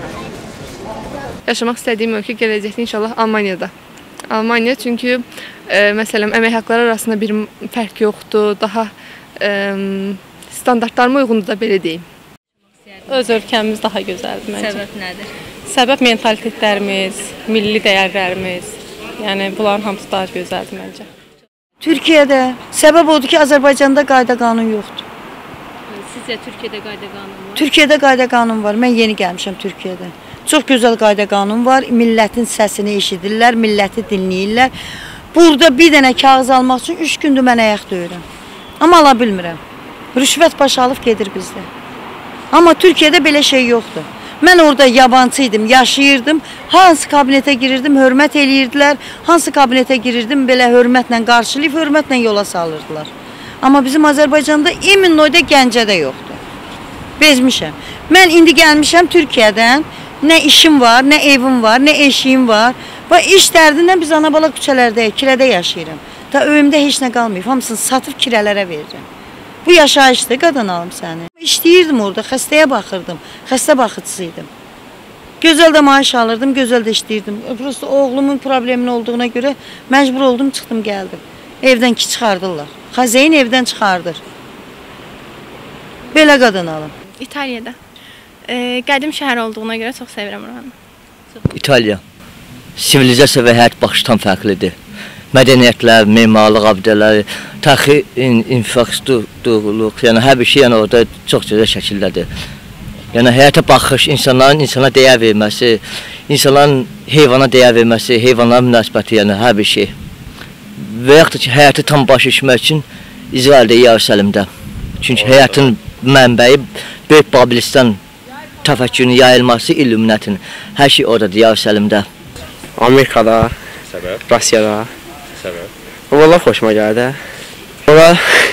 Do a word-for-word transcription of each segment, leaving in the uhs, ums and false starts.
Yaşamaq istədiyim ölkə gələcəkdə inşallah Almaniyada. Almaniya çünki e, məsələn əmək haqqları arasında bir fərq yoxdur, daha e, standartlarıma uyğundur da belə deyim. Öz ölkəmiz daha gözəldir məncə. Səbəb nədir? Səbəb mentalitetlərimiz, milli dəyərlərimiz, yəni bunların hamısı daha gözəldir məncə. Türkiyədə səbəb odur ki, Azərbaycanda qayda qanun yoxdur. Sizcə Türkiyədə qayda qanun var? Türkiyədə qayda qanun var. Mən yeni gəlmişəm Türkiyədə. Çox gözəl qayda qanun var. Millətin səsini eşidirlər, milləti dinləyirlər. Burada bir dənə kağız almaq üçün üç gündür mən ayaq döyürəm. Amma ala bilmirəm. Rüşvət baş alıb gedir bizdə. Amma Türkiyədə belə şey yoxdur. Mən orada yabancı idim, yaşayırdım. Hansı kabinetə girirdim, hörmət eləyirdilər. Hansı kabinetə girirdim, belə hörmətlə qarşılayıb, hörmətlə yola salırdılar. Amma bizim Azərbaycanda İminnoyda, Gəncədə yoxdur. Bezmişəm. Mən indi gəlmişəm Türkiyədən. Nə işim var, nə evim var, nə eşiyim var. Və iş dərdindən biz ana-bala küçələrdəyik, kirədə yaşayıram. Da öyümdə heç nə qalmayıb, hamısını satıb kirələrə verirəm. Bu yaşayışdır, qadan alım səni. İşləyirdim orada, xəstəyə baxırdım, xəstə baxıcısıydım. Gözəl də maaş alırdım, gözəl də işləyirdim. Prosto oğlumun probleminin olduğuna görə məcbur oldum, çıxdım, gəldim. Evdən ki çıxardırlar. Xəzəyin evdən çıxardır. Belə qadan alım. İtaliyada. E, qədim şəhər olduğuna görə çox sevirəm oranı. İtaliya. Sivilizasiya və həyat baxışı tam fərqlidir. Mədəniyyətlər, memarlıq abidələri, tarixi infrastrukturluq, yəni hər bir şey yəni orada çox gözəl şəkildədir. Yəni həyata baxış, insanların insana dəyər verməsi, insanların heyvana dəyər verməsi, heyvanlara münasibəti, yəni hər bir şey. Və yaxud da ki, həyatı tam başa düşmək üçün İsraildə, Yerusəlimdə. Çünki həyatın mənbəyi Böyük Babilistan təfəkkürünün yayılması, illüminatın, hər şey oradadır, Yerusəlimdə. Amerikada, Səbəb? Rusiyada. Səbəb? Valla xoşuma gəldi. Ora,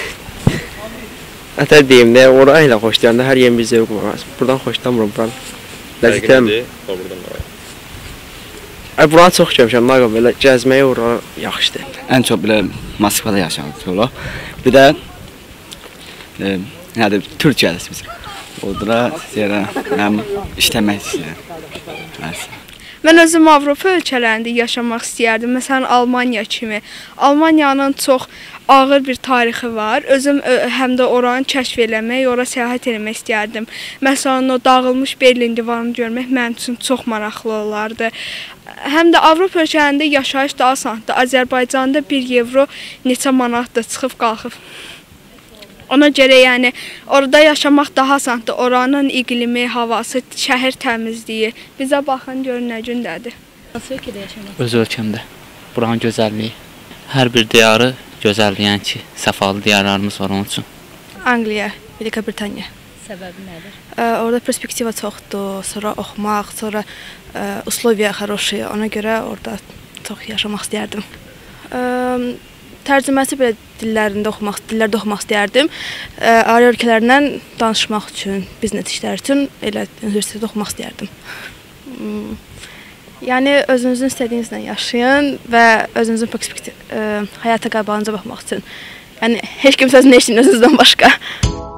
ətər deyim də, ora elə xoşlayanda hər yerin bir zevq var. Buradan xoşlamıram, buran. Fərqi nədir? O buradan da var. Buranı çox görmüşəm, Naqam, belə gəzməyə ora yaxşıdır. Ən çox belə Moskvada yaşamışıq. Bir də e, nədir, Türkiyədə biz. Orada həm işləmək istəyirəm. Mən özüm Avropa ölkələrində yaşamaq istəyərdim. Məsələn, Almaniya kimi. Almaniyanın çox ağır bir tarixi var. Özüm həm də oranı kəşf eləmək, ora səyahət eləmək istəyərdim. Məsələn, o dağılmış Berlin divarını görmək mənim üçün çox maraqlı olardı. Həm də Avropa ölkələrində yaşayış daha asandır. Azərbaycanda bir evro neçə manatdır, çıxıb qalxıb. Ona görə yəni orada yaşamaq daha asandır. Oranın iqlimi, havası, şəhər təmizliyi. Bizə baxın, görün nə gündədir. Hansı ölkədə yaşamaq? Öz ölkəmdə. Buranın gözəlliyi. Hər bir diyarı gözəldir, yəni ki, səfalı diyarlarımız var onun üçün. Angliya, Velika Britaniya. Səbəbi nədir? Orada perspektiva çoxdur, sonra oxumaq, sonra usloviya хорошие. Ona görə orada çox yaşamaq istəyərdim. Tərcüməsi belə dillərində oxumaq, dillərdə oxumaq istəyərdim. Ayrı ölkələrlə danışmaq üçün, biznes işlər üçün elə universitetdə oxumaq istəyərdim. Yəni özünüzün istədiyinizlə yaşayın və özünüzün perspektiv həyata qabağınıza baxmaq üçün. Yəni heç kim sözünü eşitməyin özünüzdən başqa.